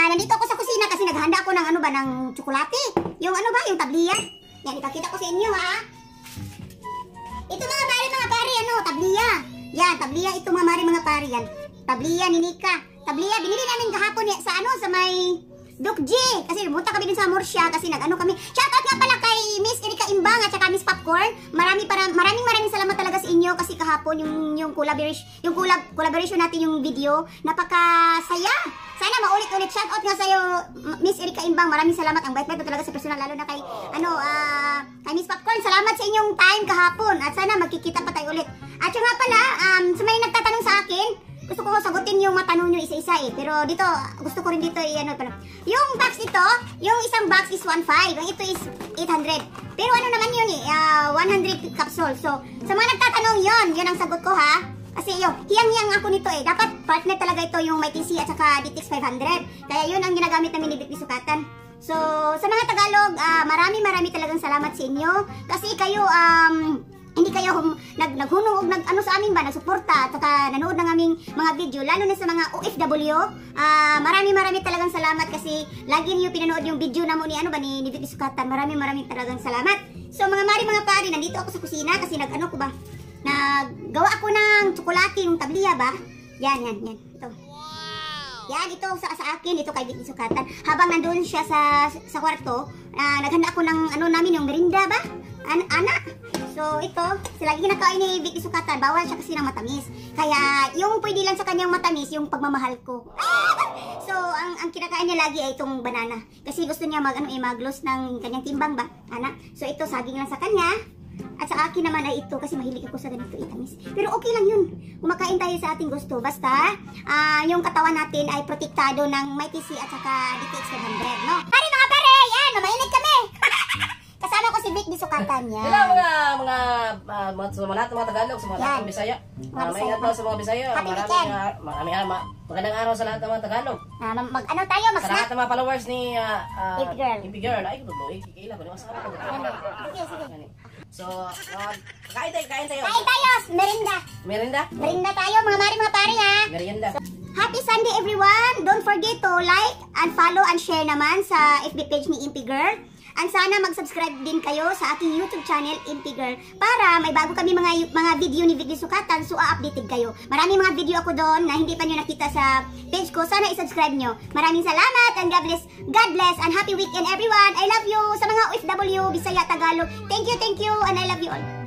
nandito ako sa kusina kasi naghahanda ako ng ano ba, ng tsokolate. Yung ano ba, yung tabliya. Yan, ipakita ko sa inyo ha. Ito mga pari, ano, tabliya. Yan, tabliya ito mga pari, yan. Tabliya ni Nika. Tabliya, binili namin kahapon sa ano, sa may Doc G. Kasi pumunta kami din sa Morsya kasi nag-ano kami. Shoutout nga pala kay Miss Erika Imbang at saka Miss Popcorn. Maraming salamat talaga sa inyo kasi kahapon yung collaboration natin yung video. Napakasaya. Sana maulit-ulit. Shoutout nga sa'yo, Miss Erika Imbang. Maraming salamat. Ang bait-bait mo talaga sa personal, lalo na kay kay Miss Popcorn. Salamat sa inyong time kahapon at sana magkikita pa tayo ulit. At yung nga pala, sa may nagtatanong sa akin, gusto ko sagutin yung matanong nyo isa-isa pero dito, gusto ko rin dito ano pala. Yung box ito, yung isang box is 1.5, ang ito is 800. Pero ano naman yun 100 capsule. So, sa mga nagtatanong yun ang sagot ko ha. Kasi hiyang-hiyang ako nito dapat partner talaga ito yung may TC at saka DTX 500. Kaya yun ang ginagamit namin ni Vic Sukatan. So, sa mga Tagalog, marami talagang salamat sa inyo. Kasi kayo, hindi kayo naghunong nag-ano sa amin ba, nagsuporta at saka nanood ng aming mga video, lalo na sa mga OFW. Marami talagang salamat kasi lagi niyo pinanood yung video na mo ni Vic Sukatan. Marami talagang salamat. So mga pari, nandito ako sa kusina kasi nag-ano ko ba, naggawa ako ng tsokolate, yung tabliya ba? Yan. Ito. Yan, ito sa akin, ito kay Vic Sukatan. Habang nandun siya sa kwarto, naghanda ako ng ano namin, yung merinda ba? Anak. So, ito, lagi ginakain ni Vic Sukatan, bawal siya kasi ng matamis. Kaya, yung pwede lang sa kanyang matamis, yung pagmamahal ko. So, ang kinakain niya lagi ay itong banana. Kasi gusto niya mag-loss ng kanyang timbang ba, anak. So, ito, saging lang sa kanya. At sa akin naman ay ito, kasi mahilig ako sa ganito itamis. Pero okay lang yun. Kumakain tayo sa ating gusto. Basta, yung katawan natin ay protektado ng may TC at saka DTX 100, no? Pare mga pare, yan, mainit kami. Kasama ko si Vic Sukatan yan. Hello mga Tagalog, sa mga lahat ng Bisaya. Maingat po sa mga Bisaya. Magandang araw sa lahat ng mga Tagalog. Mag-ano tayo, sa lahat ng mga followers ni Impy Girl. Ay, ikikila ko. Sige. So, kain tayo. Kain tayo, merinda. Merinda tayo, mga pare ha. Merienda. Happy Sunday everyone! Don't forget to like and follow and share naman sa FB page ni Impy Girl. And sana mag-subscribe din kayo sa aking YouTube channel, Impy Girl, para may bago kami mga video ni Vic Sukatan, so updated kayo. Maraming mga video ako doon na hindi pa nyo nakita sa page ko. Sana i-subscribe nyo. Maraming salamat and God bless and happy weekend everyone. I love you sa mga OFW, Bisaya, Tagalog. Thank you and I love you all.